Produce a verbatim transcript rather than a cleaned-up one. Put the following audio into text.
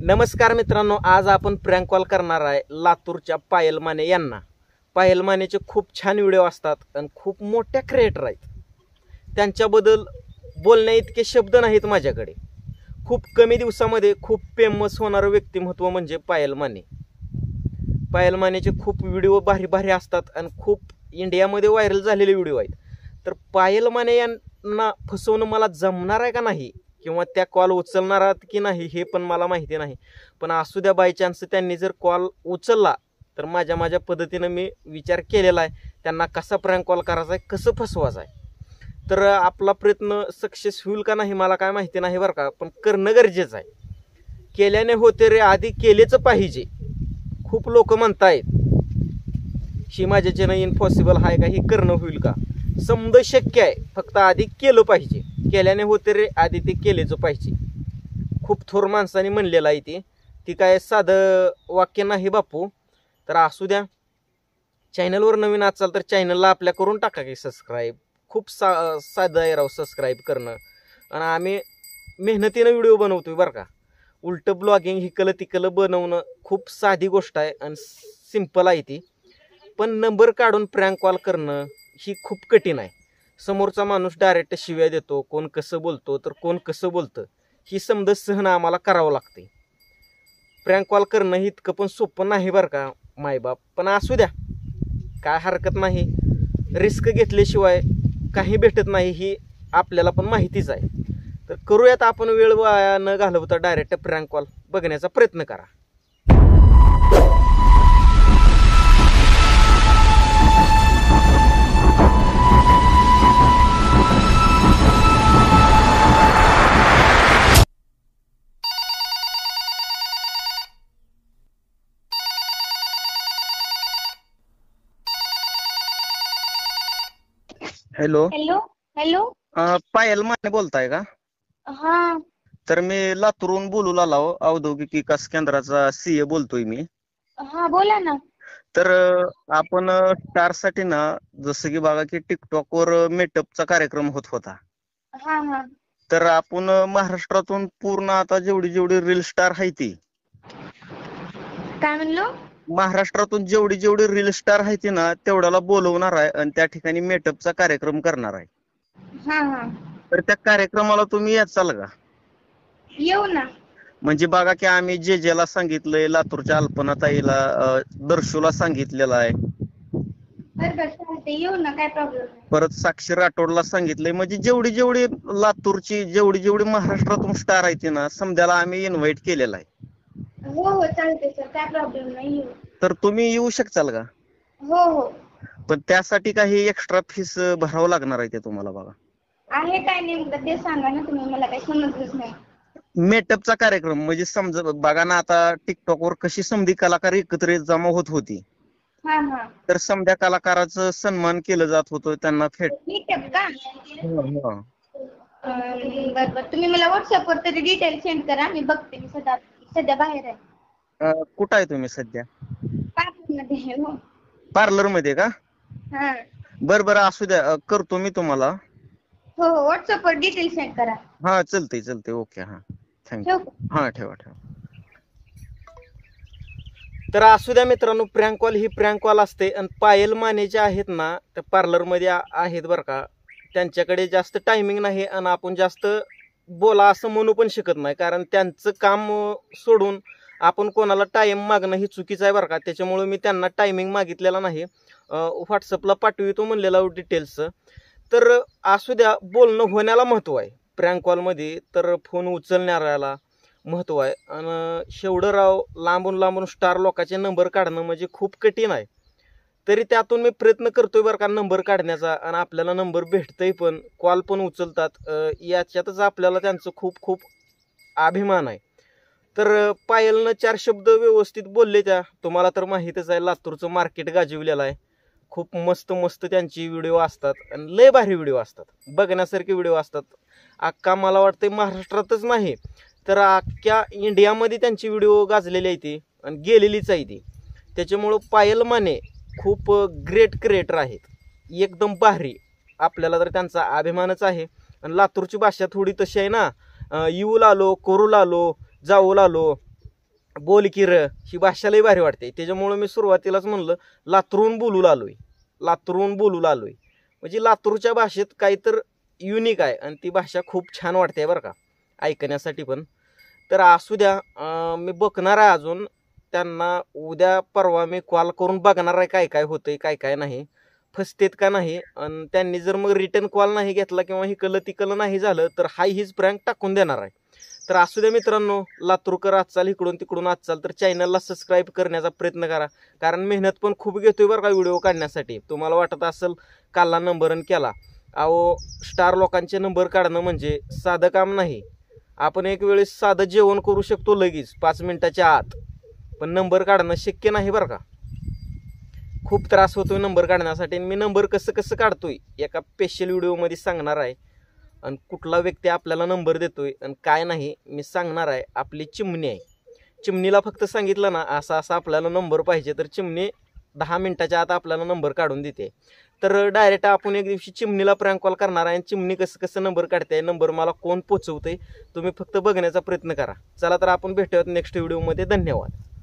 नमस्कार मित्रांनो, आज आपण प्रँक कॉल करणार आहे लातूरच्या पायल माने यांना। पायल मानेचे खूप छान व्हिडिओ असतात आणि खूप मोठ्या क्रिएटर आहेत। त्यांच्याबद्दल बोलण्या इतके शब्द नाहीत माझ्याकडे। खूप कमी दिवसामध्ये खूप फेमस होणारं व्यक्तिमत्व म्हणजे पायल माने। पायल मानेचे खूप व्हिडिओ भारी भारी असतात आणि खूप इंडियामध्ये व्हायरल झालेले व्हिडिओ आहेत। तर पायल माने यांना फसवणं मला जमणार आहे का नाही, किंवा त्या कॉल उचलणार आहात की नाही हे पण मला माहिती नाही। पण असू द्या, बाय चान्स त्यांनी जर कॉल उचलला तर माझ्या माझ्या पद्धतीने मी विचार केलेला आहे त्यांना कसा प्रँक कॉल करायचा आहे, कसं फसवायचं आहे। तर आपला प्रयत्न सक्सेस होईल का नाही मला काय माहिती नाही बरं का, पण करणं गरजेचं आहे। केल्याने होते रे, आधी केलेच पाहिजे। खूप लोक म्हणतायत ही माझ्याच्यानं इम्पॉसिबल आहे का, ही करणं होईल का? समज शक्य आहे, फक्त आधी केलं पाहिजे। केल्याने होते रे, आधी ते केलेच पाहिजे। खूप थोर माणसाने म्हणलेलं आहे ते ती काय साधं वाक्य नाही बापू। तर असू द्या, चॅनलवर नवीन असाल तर चॅनलला आपल्या करून टाका की सबस्क्राईब। खूप सा साधं आहे राव सबस्क्राईब करणं, आणि आम्ही मेहनतीनं व्हिडिओ बनवतोय बरं का। उलटं ब्लॉगिंग हिकलं तिकलं बनवणं खूप साधी गोष्ट आहे आणि सिंपल आहे ती, पण नंबर काढून प्रँक कॉल करणं ही खूप कठीण आहे। समोरचा माणूस डायरेक्ट शिव्या देतो, कोण कसं बोलतो तर कोण कसं बोलतं ही समज सहन आम्हाला करावं लागते। प्रँक कॉल करणं ही इतकं पण सोपं नाही बरं का मायबाप, पण असू द्या काय हरकत नाही। रिस्क घेतल्याशिवाय काही भेटत नाही ही आपल्याला पण माहितीच आहे। तर करूयात आपण, वेळ वाया न घालवता डायरेक्ट प्रँक कॉल बघण्याचा प्रयत्न करा। Hello hello hello Payal Mane बोलताय का? हा तर मी लातूरून बोलू आलो, औद्योगिक विकास केंद्राचा सीए बोलतोय मी। हा बोला ना। तर आपण स्टार साठी ना, जसं की बघा की टिकटॉक वर मेटअपचा कार्यक्रम होत होता। हा हा तर आपण महाराष्ट्रातून पूर्ण आता जेवढी जेवढी रील स्टार आहे ती, काय म्हणलो, महाराष्ट्रातून जेवढी जेवढी रील स्टार आहे ती ना तेवढ्याला बोलवणार आहे आणि त्या ठिकाणी मेटअपचा कार्यक्रम करणार आहे। हा हा तर त्या कार्यक्रमाला तुम्ही याचाल का? येऊ ना। म्हणजे बघा की आम्ही जे जेला सांगितलंय, लातूरच्या अल्पनाताईला, दर्शूला सांगितलेलं आहे। बरं बरं चालते, येऊ ना, काय प्रॉब्लेम नाही। परत साक्षी राठोडला सांगितलंय। म्हणजे जेवढी जेवढी लातूरची जेवढी जेवढी महाराष्ट्रातून स्टार आहे ती ना समजायला आम्ही इन्व्हाइट केलेला आहे। हो हो चालते सर, काय प्रॉब्लेम नाही, येऊ। तर तुम्ही येऊ शकताल का? हो हो पण त्यासाठी काही एक्स्ट्रा फीस भरावं लागणार आहे ते तुम्हाला बघा। आहे काय नेमकं ते सांगा ना तुम्ही, मला काही समजलंच नाही। मेटअपचा कार्यक्रम म्हणजे समजा बघा ना, आता टिकटॉक वर कशी समधी कलाकार एकत्र जमा होत होती, हा हा तर समध्या कलाकाराचं सन्मान केलं जात होतं, त्यांना फेट मेकअप का? बरं बरं, तुम्ही मला व्हॉट्सअपवर तरी डिटेल सेंड करा, मी बघते। मी सध्या सध्या बाहेर आहे। कुठं आहे तुम्ही सध्या? पार्लरमध्ये आहे हो। पार्लर मध्ये का? हा बरं बरं असू द्या, करतो मी तुम्हाला। हो हो व्हॉट्सअपवर डिटेल सेंड करा। हा चलते चलते, ओके, हा ठेवू थँक्यू, का? हा ठेवा ठेवा। तर असू द्या मित्रांनो, प्रँक कॉल ही प्रँक कॉल असते। आणि पायल माने जे आहेत ना त्या पार्लरमध्ये आहेत बरं का, त्यांच्याकडे जास्त टायमिंग नाही आणि आपण जास्त बोला असं म्हणू पण शकत नाही, कारण त्यांचं काम सोडून आपण कोणाला टाइम मागणं ही चुकीचं आहे बरं का। त्याच्यामुळे मी त्यांना टायमिंग मागितलेला नाही, व्हॉट्सअपला पाठवितो म्हणलेला डिटेल्स। तर असू द्या, बोलणं होण्याला महत्त्व आहे प्रँक कॉलमध्ये, तर फोन उचलणाऱ्याला महत्त्व आहे। आणि शेवढं राव लांबून लांबून स्टार लोकांचे नंबर काढणं म्हणजे खूप कठीण आहे। तरी त्यातून मी प्रयत्न करतोय बरं का नंबर काढण्याचा, आणि आपल्याला नंबर भेटतंय पण, कॉल पण उचलतात। याच्यातच आपल्याला त्यांचं खूप खूप अभिमान आहे। तर पायलनं चार शब्द व्यवस्थित बोलले त्या, तुम्हाला तर माहीतच आहे लातूरचं मार्केट गाजविलेलं आहे। खूप मस्त मस्त त्यांची व्हिडिओ असतात आणि लय भारी व्हिडिओ असतात, बघण्यासारखे व्हिडिओ असतात। अख्खा मला वाटतं महाराष्ट्रातच नाही तर अख्ख्या इंडियामध्ये त्यांची व्हिडिओ गाजलेली आहे ती आणि गेलेलीच आहे ती। त्याच्यामुळं पायल माने खूप ग्रेट क्रिएटर आहेत, एकदम भारी। आपल्याला तर त्यांचा अभिमानच आहे। आणि लातूरची भाषा थोडी तशी आहे ना, येऊ लागलो, करू लागलो, जाऊ लागलो, बोल की र ही भाषा लई भारी वाटते. त्याच्यामुळं मी सुरुवातीलाच म्हणलं लातूरून बोलू लागलोय, लातूरून बोलू लागलोय. म्हणजे लातूरच्या भाषेत काही तर युनिक आहे आणि ती भाषा खूप छान वाटते बरं का ऐकण्यासाठी पण. तर असू द्या, मी बघणार आहे अजून त्यांना. उद्या परवा मी कॉल करून बघणार आहे काय काय होतंय काय काय नाही, फसतेत का नाही. आणि त्यांनी जर मग रिटर्न कॉल नाही घेतला किंवा हिकलं तिकलं नाही झालं तर हाय हीच प्रँक टाकून देणार आहे. तर असू द्या मित्रांनो, लातूरकर आजचाल इकडून तिकडून आजचाल. तर चॅनलला सबस्क्राईब करण्याचा प्रयत्न करा, कारण मेहनत पण खूप घेतोय बरं का व्हिडिओ काढण्यासाठी. तुम्हाला वाटत असेल कालला नंबरन केला, अहो स्टार लोकांचे नंबर काढणं म्हणजे साधं काम नाही. आपण एक वेळेस साधं जेवण करू शकतो लगेच पाच मिनिटाच्या आत, पण नंबर काढणं शक्य नाही बरं का. खूप त्रास होतोय नंबर काढण्यासाठी. मी नंबर कसं कसं काढतोय एका स्पेशल व्हिडिओमध्ये सांगणार आहे. आणि कुठला व्यक्ती आपल्याला नंबर देतोय आणि काय नाही मी सांगणार आहे. आपली चिमणी आहे, चिमणीला फक्त सांगितलं ना असा असा आपल्याला नंबर पाहिजे, तर चिमणी दहा मिनिटाच्या आत आपल्याला नंबर काढून देते. तर डायरेक्ट आपण एक दिवशी चिमणीला प्रँक कॉल करणार आहे. चिमणी कसं कसं नंबर काढते, नंबर मला कोण पोचवते, तुम्ही फक्त बघण्याचा प्रयत्न करा. चला तर आपण भेटूयात नेक्स्ट व्हिडिओमध्ये. धन्यवाद.